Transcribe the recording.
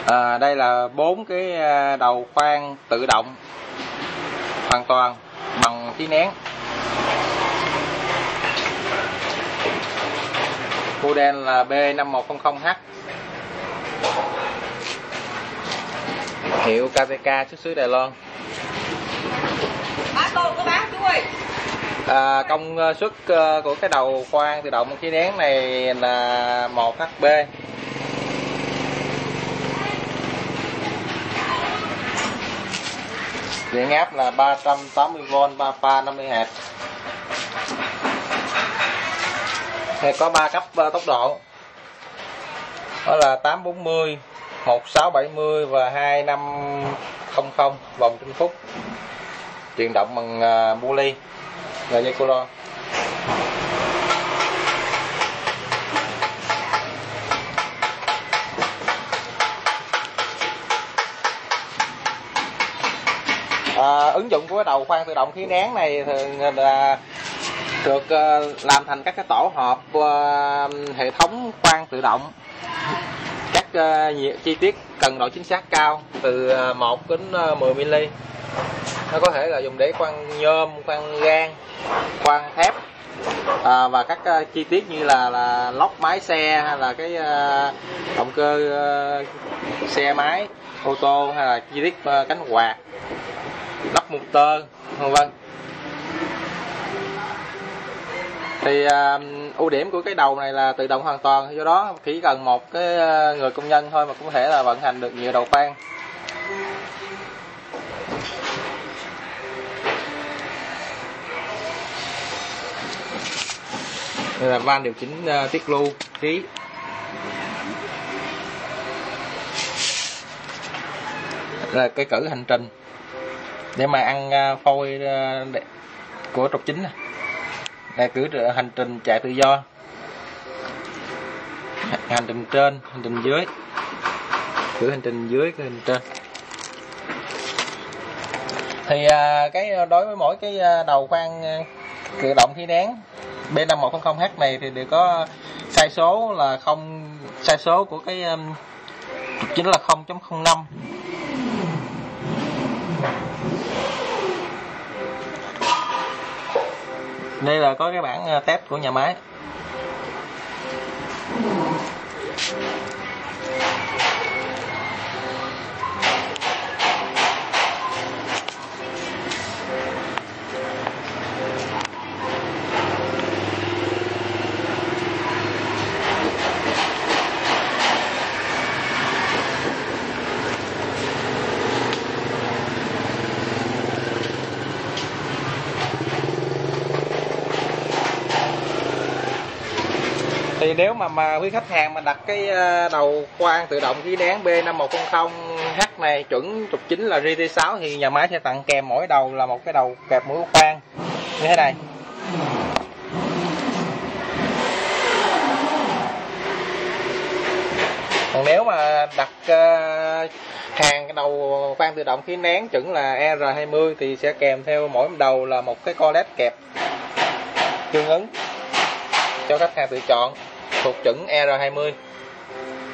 Đây là 4 cái đầu khoan tự động hoàn toàn bằng khí nén. Model là B5100H, hiệu KTK xuất xứ Đài Loan. Công suất của cái đầu khoan tự động khí nén này là 1 HP. Điện áp là 380V 3 pha 50Hz. Này có 3 cấp tốc độ, đó là 840, 1670 và 2500 vòng trên phút. Chuyển động bằng bu ly và dây cô lon. Ứng dụng của đầu khoan tự động khí nén này thường là được làm thành các cái tổ hợp hệ thống khoan tự động. Các chi tiết cần độ chính xác cao từ 1 đến 10 mm. Nó có thể là dùng để khoan nhôm, khoan gan, khoan thép, và các chi tiết như là lốc máy xe, hay là cái động cơ xe máy ô tô, hay là chi tiết cánh quạt, lắp motor, vân vân. Thì ưu điểm của cái đầu này là tự động hoàn toàn, do đó chỉ cần một cái người công nhân thôi mà cũng có thể là vận hành được nhiều đầu khoan. Đây là van điều chỉnh tiết lưu khí. Đây là cái cử hành trình để mà ăn phôi của trục chính này. Đây cử hành trình chạy tự do, hành trình trên, hành trình dưới, cử hành trình dưới, cử hành trên. Thì đối với mỗi cái đầu khoan tự động khí nén B5100H này thì đều có sai số là sai số của cái trục chính là 0.05. Đây là có cái bản test của nhà máy. Thì nếu mà quý khách hàng mà đặt cái đầu khoan tự động khí nén B5100H này chuẩn trục chính là RT6 thì nhà máy sẽ tặng kèm mỗi đầu là một cái đầu kẹp mũi khoan như thế này. Còn nếu mà đặt hàng cái đầu khoan tự động khí nén chuẩn là R20 thì sẽ kèm theo mỗi đầu là một cái co led kẹp tương ứng cho khách hàng tự chọn thuộc chuẩn R20.